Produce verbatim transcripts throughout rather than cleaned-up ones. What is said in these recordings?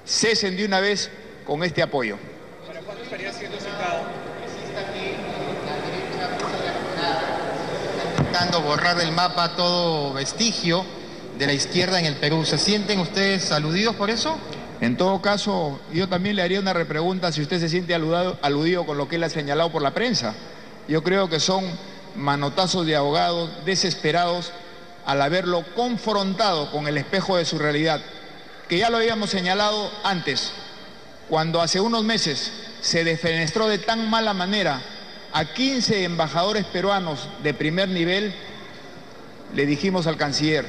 cesen de una vez con este apoyo. ¿Para cuándo estaría siendo citado? Intentando borrar del mapa todo vestigio de la izquierda en el Perú. ¿Se sienten ustedes aludidos por eso? En todo caso, yo también le haría una repregunta si usted se siente aludado, aludido con lo que él ha señalado por la prensa. Yo creo que son manotazos de abogados desesperados al haberlo confrontado con el espejo de su realidad, que ya lo habíamos señalado antes, cuando hace unos meses se defenestró de tan mala manera a quince embajadores peruanos de primer nivel. Le dijimos al canciller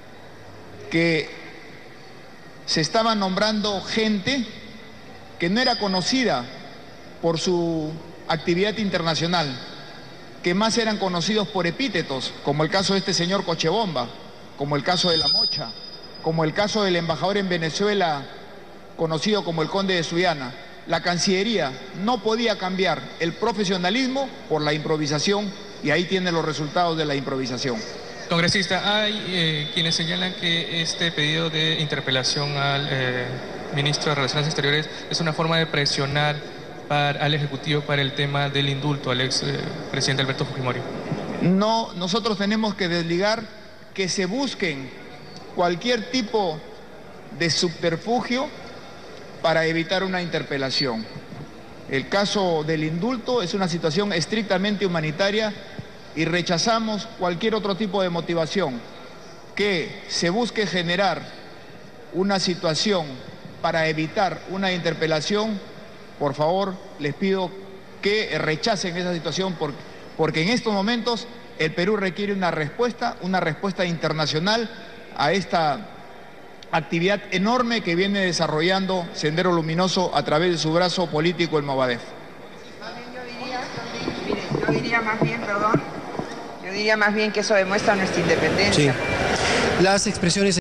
que se estaba nombrando gente que no era conocida por su actividad internacional, que más eran conocidos por epítetos, como el caso de este señor Cochebomba, como el caso de La Mocha, como el caso del embajador en Venezuela, conocido como el Conde de Sullana. La Cancillería no podía cambiar el profesionalismo por la improvisación, y ahí tiene los resultados de la improvisación. Congresista, hay eh, quienes señalan que este pedido de interpelación al eh, ministro de Relaciones Exteriores es una forma de presionar para, al Ejecutivo para el tema del indulto al ex eh, presidente Alberto Fujimori. No, nosotros tenemos que desligar que se busquen cualquier tipo de subterfugio para evitar una interpelación. El caso del indulto es una situación estrictamente humanitaria y rechazamos cualquier otro tipo de motivación que se busque generar una situación para evitar una interpelación. Por favor, les pido que rechacen esa situación porque, porque en estos momentos el Perú requiere una respuesta, una respuesta internacional a esta actividad enorme que viene desarrollando Sendero Luminoso a través de su brazo político, el Movadef. Yo diría, mire, yo diría más bien, perdón, yo diría más bien que eso demuestra nuestra independencia. Sí. Las expresiones